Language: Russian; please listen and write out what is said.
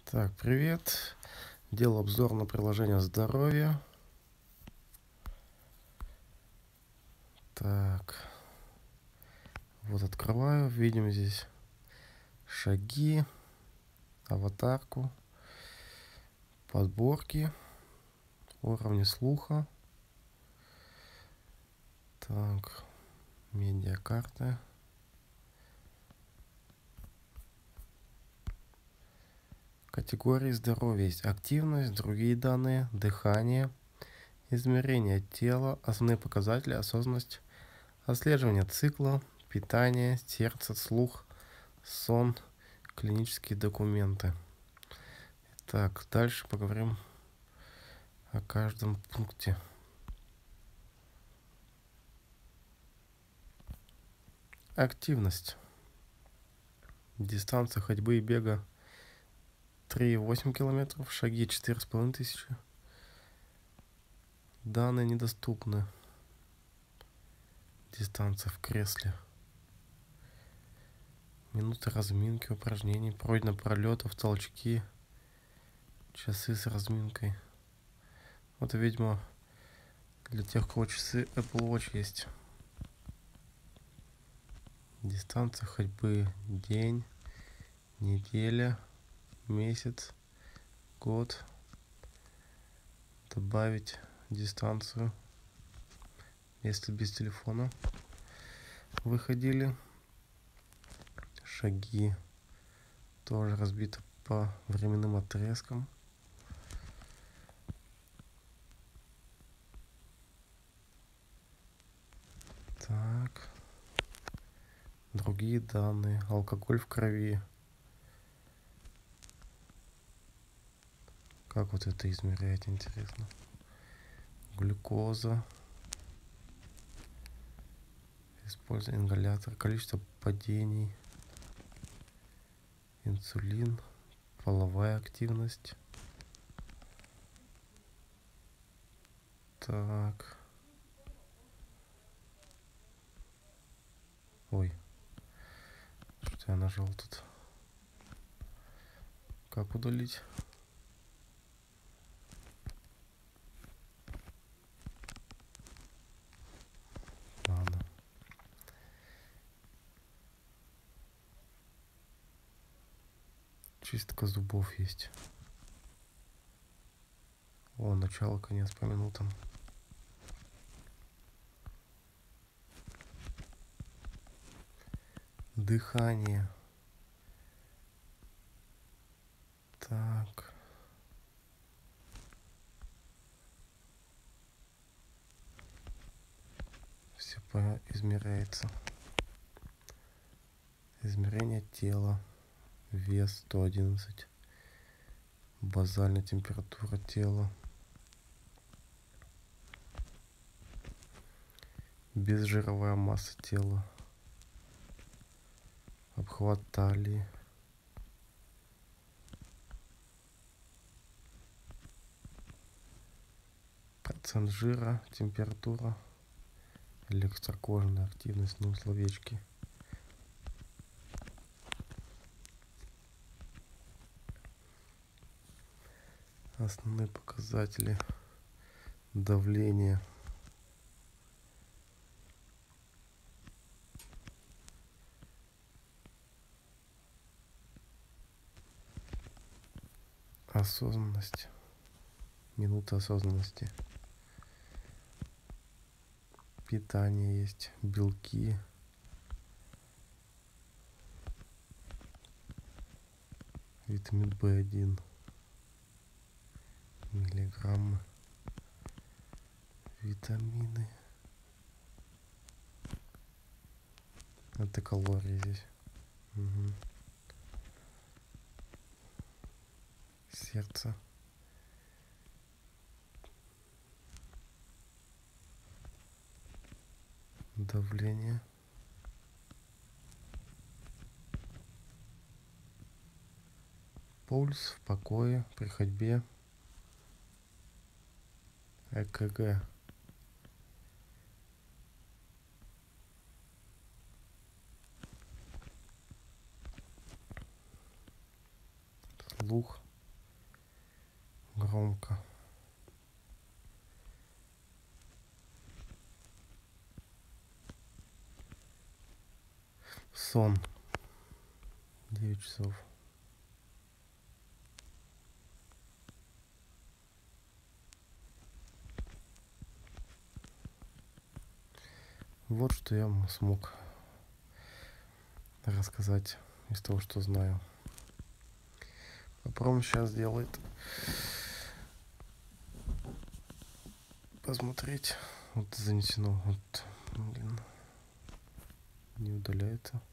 Так, привет. Делал обзор на приложение здоровья. Так, вот открываю. Видим здесь шаги, аватарку, подборки, уровни слуха. Так, медиакарты. Категории здоровья есть активность, другие данные, дыхание, измерение тела, основные показатели, осознанность, отслеживание цикла, питание, сердце, слух, сон, клинические документы. Так, дальше поговорим о каждом пункте. Активность. Дистанция ходьбы и бега 3,8 километров, шаги 4500. Данные недоступны. Дистанция в кресле. Минуты разминки, упражнений, пройдено пролетов, толчки, часы с разминкой. Вот, видимо, для тех, у кого часы Apple Watch есть. Дистанция ходьбы день, неделя, месяц, год. Добавить дистанцию, если без телефона выходили. Шаги тоже разбиты по временным отрезкам. Так, другие данные. Алкоголь в крови. Как вот это измерять, интересно. Глюкоза. Используя ингалятор. Количество падений. Инсулин. Половая активность. Так. Ой. Что я нажал тут? Как удалить? Ладно. Чистка зубов есть. О, начало, конец по минутам. Дыхание. Так. Все измеряется. Измерение тела. Вес 111. Базальная температура тела. Безжировая масса тела. Обхват талии. Процент жира, температура, электрокожная активность, ну, словечки. Основные показатели. Давление. Осознанность. Минута осознанности. Питание есть. Белки. Витамин В1. Миллиграммы. Витамины. Это калории здесь. Угу. Сердце. Давление. Пульс в покое, при ходьбе. ЭКГ. Слух. громко. Сон. 9 часов. Вот что я вам смог рассказать из того, что знаю. Попробуем сейчас сделать. Посмотреть. Вот занесено. Вот, блин, не удаляется.